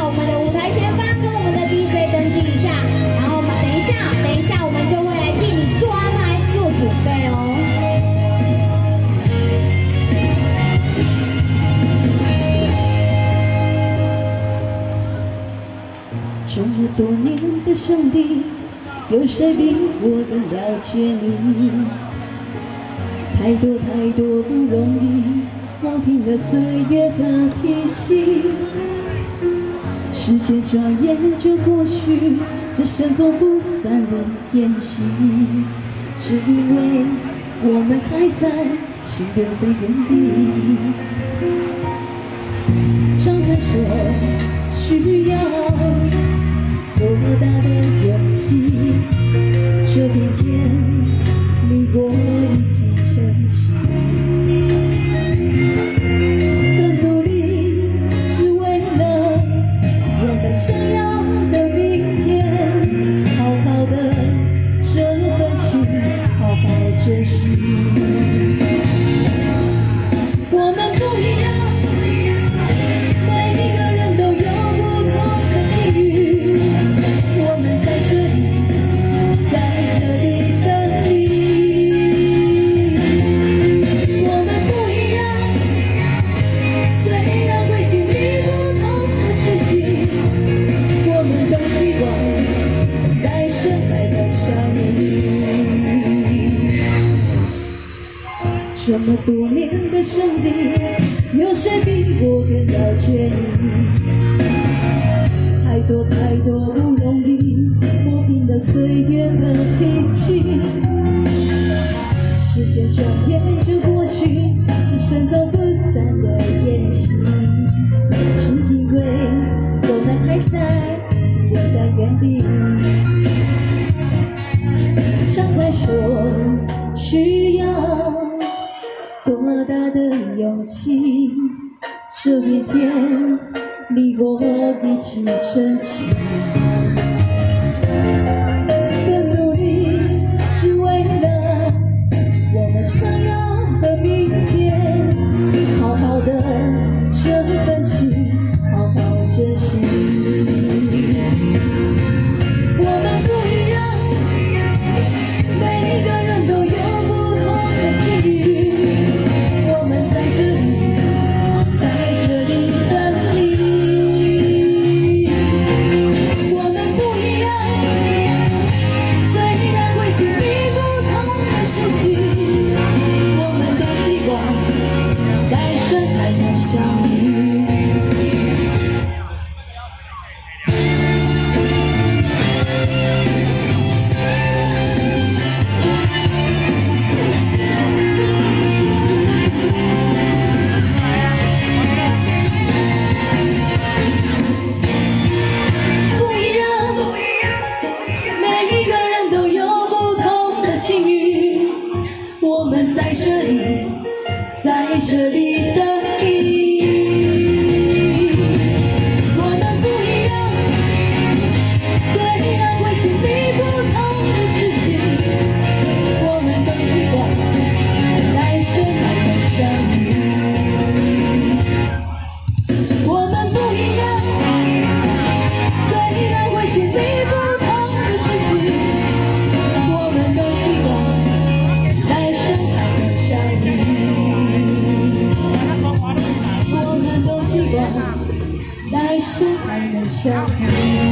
我们的舞台前方跟我们的 DJ 登记一下，然后等一下我们就会来替你做安排、做准备哦。 这么多年的兄弟，有谁比我更了解你？太多太多不容易，磨平了岁月和脾气。时间转眼就过去，这身后不散的宴席，是因为我们还在，心留在原地。张开手，需要多么大的勇气？这片天，你我一起升起。更努力，是为了我们想要的明天。好好的这份情，好好珍惜。我们不一样。这么多年的兄弟，有谁比我更了解你？太多太多不容易，磨平了岁月和脾气。时间转眼就过去，这身后不散的宴席，是因为我们还在，心留在原地。张开手，需要多么大的勇气？这一天，你我一起撑起。更努力，是为了我们想要的明天。好好的这份情，好好珍惜。我们不一样，每一个人都有不同的境遇。我们在这里，在这里等你。我们不一样，虽然会经历不同的事情，我们都希望来生还能相遇。我们在这里，在这里等你。我们不一样，虽然会经历不同的事情，我们都希望来生还能相遇。我们不一样，虽然会经历不同的事情，我们都希望。我们都希望来生还能相遇。